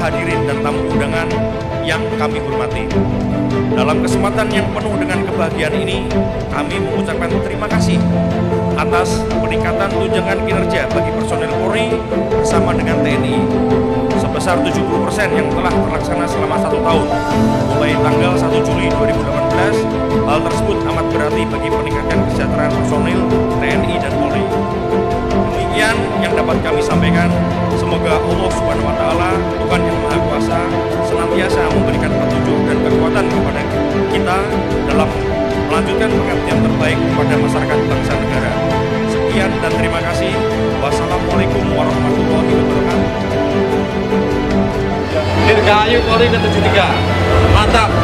hadirin dan tamu undangan yang kami hormati. Dalam kesempatan yang penuh dengan kebahagiaan ini, kami mengucapkan terima kasih atas peningkatan tunjangan kinerja bagi personel Polri bersama dengan TNI sebesar 70% yang telah terlaksana selama 1 tahun mulai tanggal 1 Juli 2018. Hal tersebut amat berarti bagi peningkatan kesejahteraan personil TNI dan Polri. Demikian yang dapat kami sampaikan. Semoga Allah Subhanahu wa Ta'ala, Tuhan yang Maha Kuasa, senantiasa memberikan petunjuk dan kekuatan kepada kita dalam melanjutkan pengabdian terbaik kepada masyarakat bangsa negara. Sekian dan terima kasih. Wassalamualaikum warahmatullahi wabarakatuh. Dirgahayu Polri ke-73. Mantap.